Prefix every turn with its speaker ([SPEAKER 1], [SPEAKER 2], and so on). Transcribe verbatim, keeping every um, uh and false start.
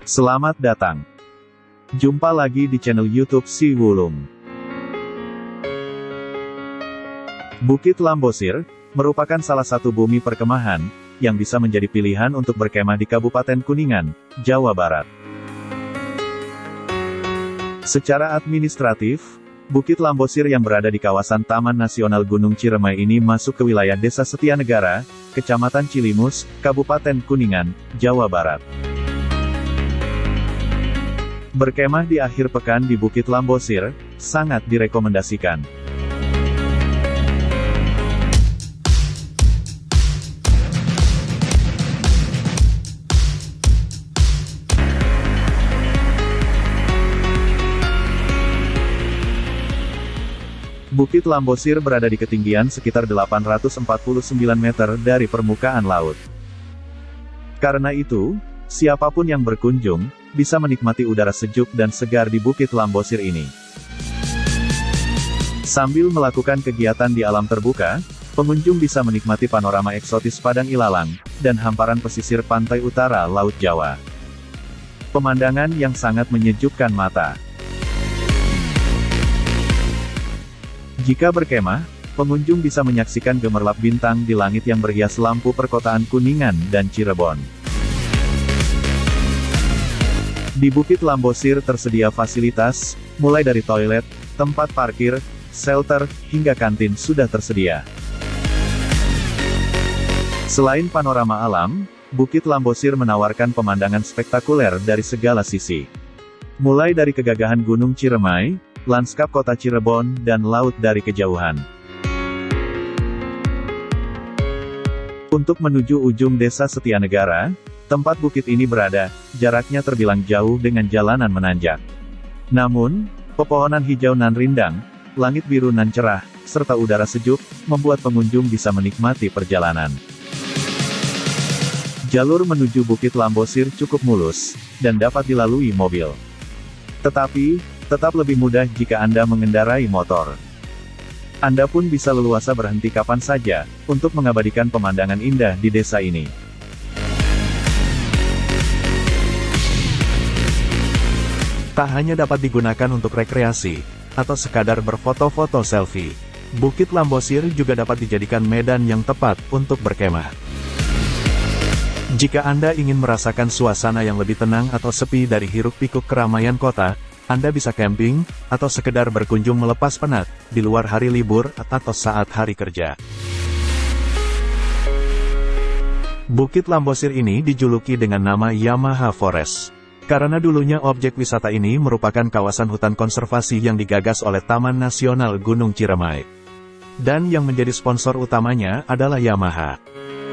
[SPEAKER 1] Selamat datang. Jumpa lagi di channel YouTube Si Wulung. Bukit Lambosir merupakan salah satu bumi perkemahan yang bisa menjadi pilihan untuk berkemah di Kabupaten Kuningan, Jawa Barat. Secara administratif, Bukit Lambosir yang berada di kawasan Taman Nasional Gunung Ciremai ini masuk ke wilayah Desa Setianegara, Kecamatan Cilimus, Kabupaten Kuningan, Jawa Barat. Berkemah di akhir pekan di Bukit Lambosir sangat direkomendasikan. Bukit Lambosir berada di ketinggian sekitar delapan ratus empat puluh sembilan meter dari permukaan laut. Karena itu, siapapun yang berkunjung bisa menikmati udara sejuk dan segar di Bukit Lambosir ini. Sambil melakukan kegiatan di alam terbuka, pengunjung bisa menikmati panorama eksotis Padang Ilalang dan hamparan pesisir pantai utara Laut Jawa. Pemandangan yang sangat menyejukkan mata. Jika berkemah, pengunjung bisa menyaksikan gemerlap bintang di langit yang berhias lampu perkotaan Kuningan dan Cirebon. Di Bukit Lambosir tersedia fasilitas, mulai dari toilet, tempat parkir, shelter, hingga kantin sudah tersedia. Selain panorama alam, Bukit Lambosir menawarkan pemandangan spektakuler dari segala sisi. Mulai dari kegagahan Gunung Ciremai, lanskap kota Cirebon, dan laut dari kejauhan. Untuk menuju ujung Desa Setianegara, tempat bukit ini berada, jaraknya terbilang jauh dengan jalanan menanjak. Namun, pepohonan hijau nan rindang, langit biru nan cerah, serta udara sejuk, membuat pengunjung bisa menikmati perjalanan. Jalur menuju Bukit Lambosir cukup mulus, dan dapat dilalui mobil. Tetapi, tetap lebih mudah jika Anda mengendarai motor. Anda pun bisa leluasa berhenti kapan saja, untuk mengabadikan pemandangan indah di desa ini.
[SPEAKER 2] Tak hanya dapat digunakan untuk rekreasi, atau sekadar berfoto-foto selfie, Bukit Lambosir juga dapat dijadikan medan yang tepat untuk berkemah. Jika Anda ingin merasakan suasana yang lebih tenang atau sepi dari hiruk-pikuk keramaian kota, Anda bisa camping, atau sekedar berkunjung melepas penat, di luar hari libur atau saat hari kerja. Bukit Lambosir ini dijuluki dengan nama Yamaha Forest. Karena dulunya objek wisata ini merupakan kawasan hutan konservasi yang digagas oleh Taman Nasional Gunung Ciremai. Dan yang menjadi sponsor utamanya adalah Yamaha.